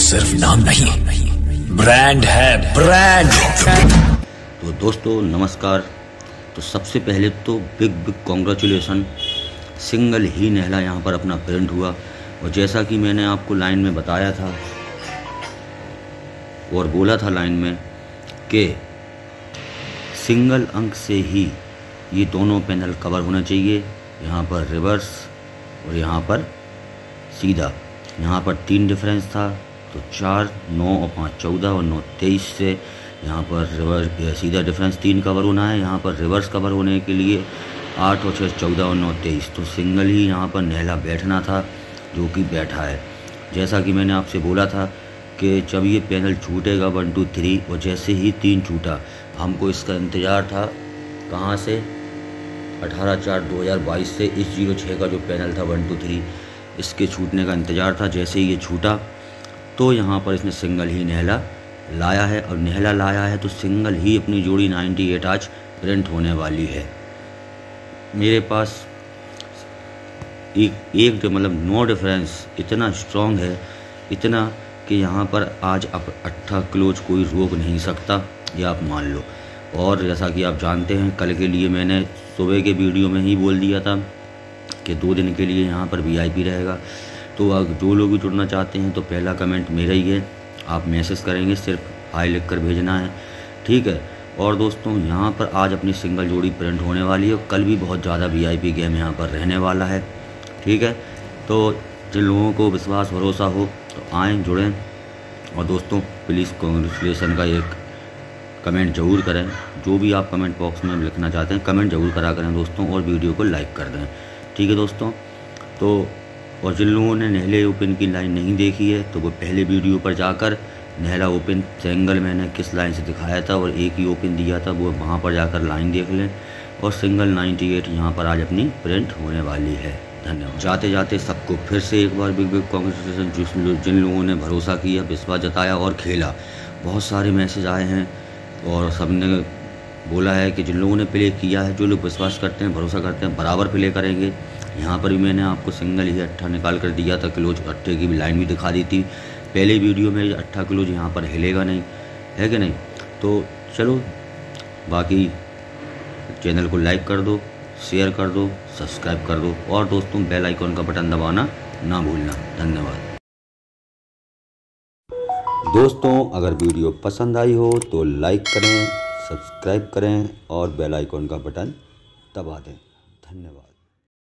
सिर्फ नाम नहीं, ब्रांड है, ब्रांड। तो दोस्तों नमस्कार। तो सबसे पहले तो बिग कॉन्ग्रेचुलेसन, सिंगल ही नेहला यहाँ पर अपना प्रिंट हुआ। और जैसा कि मैंने आपको लाइन में बताया था और बोला था लाइन में कि सिंगल अंक से ही ये दोनों पैनल कवर होना चाहिए। यहाँ पर रिवर्स और यहाँ पर सीधा। यहाँ पर 3 डिफरेंस था, तो 4, 9 और 5 14 और 9 23 से यहाँ पर रिवर्स सीधा डिफरेंस 3 कवर होना है। यहाँ पर रिवर्स कवर होने के लिए 8 और 6 14 और 9 23। तो सिंगल ही यहाँ पर नेहला बैठना था, जो कि बैठा है। जैसा कि मैंने आपसे बोला था कि जब ये पैनल छूटेगा 1 2 3, और जैसे ही 3 छूटा, हमको इसका इंतज़ार था कहाँ से, 18/4/2022 से इस 06 का जो पैनल था 1 2 3, इसके छूटने का इंतज़ार था। जैसे ही ये छूटा तो यहाँ पर इसने सिंगल ही नेहला लाया है, और नेहला लाया है तो सिंगल ही अपनी जोड़ी 98 आज प्रिंट होने वाली है। मेरे पास एक मतलब नो डिफरेंस इतना स्ट्रॉन्ग है, इतना कि यहाँ पर आज अब 8 क्लोज कोई रोक नहीं सकता, ये आप मान लो। और जैसा कि आप जानते हैं, कल के लिए मैंने सुबह के वीडियो में ही बोल दिया था कि 2 दिन के लिए यहाँ पर VIP रहेगा। तो अगर जो लोग भी जुड़ना चाहते हैं तो पहला कमेंट मेरा ही है, आप मैसेज करेंगे, सिर्फ हाई लिख कर भेजना है, ठीक है। और दोस्तों यहाँ पर आज अपनी सिंगल जोड़ी प्रिंट होने वाली है, और कल भी बहुत ज़्यादा VIP गेम यहाँ पर रहने वाला है, ठीक है। तो जिन लोगों को विश्वास भरोसा हो तो आएँ, जुड़ें। और दोस्तों प्लीज़ कॉन्ग्रेचुलेसन का एक कमेंट ज़रूर करें। जो भी आप कमेंट बॉक्स में लिखना चाहते हैं कमेंट ज़रूर करा करें दोस्तों, और वीडियो को लाइक कर दें, ठीक है दोस्तों। तो और जिन लोगों ने नेहले ओपन की लाइन नहीं देखी है तो वो पहले वीडियो पर जाकर नेहला ओपन सिंगल मैंने किस लाइन से दिखाया था और एक ही ओपन दिया था, वो वहाँ पर जाकर लाइन देख लें। और सिंगल 98 यहाँ पर आज अपनी प्रिंट होने वाली है। धन्यवाद। जाते जाते सबको फिर से एक बार बिग कॉन्ग्रेचुलेसन, जिन लोगों ने भरोसा किया, विश्वास जताया और खेला। बहुत सारे मैसेज आए हैं और सबने बोला है कि जिन लोगों ने प्ले किया है, जो लोग विश्वास करते हैं, भरोसा करते हैं, बराबर प्ले करेंगे। यहाँ पर भी मैंने आपको सिंगल ही 8 निकाल कर दिया था, क्लोज 8 की भी लाइन भी दिखा दी थी पहले वीडियो में। 8 क्लोज यहाँ पर हिलेगा नहीं, है कि नहीं। तो चलो, बाकी चैनल को लाइक कर दो, शेयर कर दो, सब्सक्राइब कर दो, और दोस्तों बेल आइकॉन का बटन दबाना ना भूलना। धन्यवाद दोस्तों। अगर वीडियो पसंद आई हो तो लाइक करें, सब्सक्राइब करें और बेल आइकॉन का बटन दबा दें। धन्यवाद।